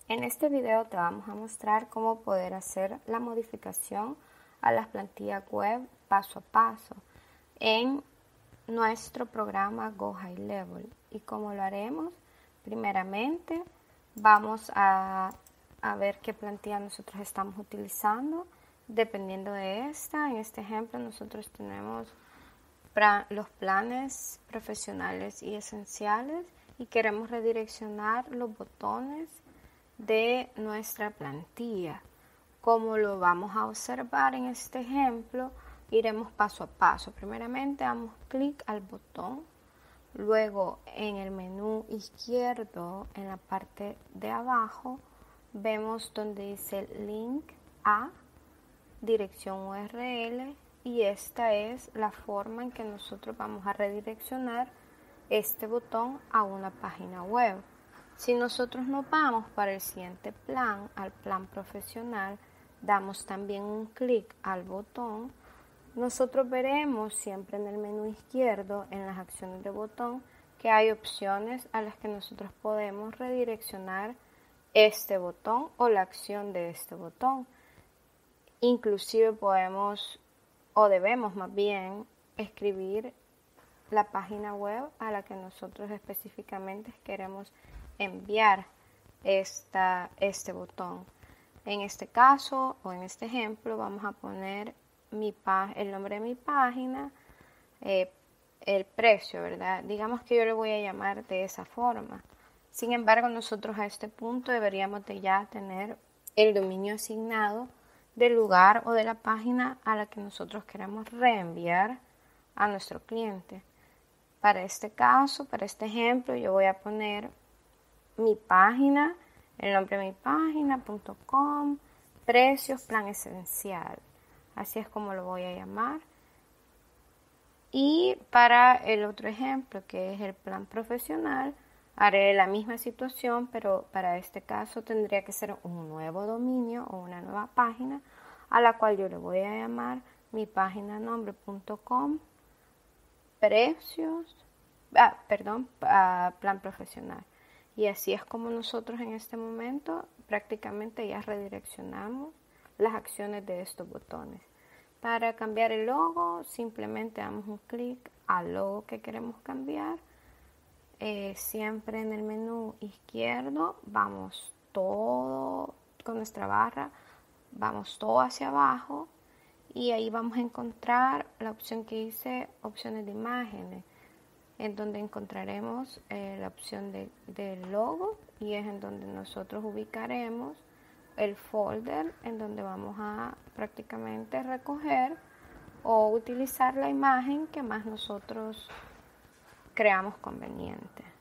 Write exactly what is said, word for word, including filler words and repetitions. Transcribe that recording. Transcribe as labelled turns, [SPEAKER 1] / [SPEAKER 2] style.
[SPEAKER 1] En este video te vamos a mostrar cómo poder hacer la modificación a las plantillas web paso a paso en nuestro programa Go High Level. ¿Y cómo lo haremos? Primeramente vamos a, a ver qué plantilla nosotros estamos utilizando. Dependiendo de esta, en este ejemplo nosotros tenemos los planes profesionales y esenciales y queremos redireccionar los botones de nuestra plantilla. Como lo vamos a observar en este ejemplo, iremos paso a paso. Primeramente damos clic al botón, luego en el menú izquierdo en la parte de abajo vemos donde dice link a dirección U R L y esta es la forma en que nosotros vamos a redireccionar este botón a una página web. Si nosotros nos vamos para el siguiente plan, al plan profesional, damos también un clic al botón. Nosotros veremos siempre en el menú izquierdo, en las acciones de botón, que hay opciones a las que nosotros podemos redireccionar este botón o la acción de este botón. Inclusive podemos, o debemos más bien, escribir la página web a la que nosotros específicamente queremos enviar esta, este botón. En este caso o en este ejemplo vamos a poner mi el nombre de mi página, eh, el precio, ¿verdad? Digamos que yo le voy a llamar de esa forma. Sin embargo, nosotros a este punto deberíamos de ya tener el dominio asignado del lugar o de la página a la que nosotros queremos reenviar a nuestro cliente. Para este caso, para este ejemplo, yo voy a poner mi página, el nombre de mi página, punto com, precios, plan esencial. Así es como lo voy a llamar. Y para el otro ejemplo, que es el plan profesional, haré la misma situación, pero para este caso tendría que ser un nuevo dominio o una nueva página, a la cual yo le voy a llamar mi página nombre punto com, precios, ah, perdón, ah, plan profesional. Y así es como nosotros en este momento prácticamente ya redireccionamos las acciones de estos botones. Para cambiar el logo, simplemente damos un clic al logo que queremos cambiar. Eh, siempre en el menú izquierdo vamos todo con nuestra barra, vamos todo hacia abajo y ahí vamos a encontrar la opción que dice opciones de imágenes, en donde encontraremos eh, la opción de, del logo y es en donde nosotros ubicaremos el folder en donde vamos a prácticamente recoger o utilizar la imagen que más nosotros creamos conveniente.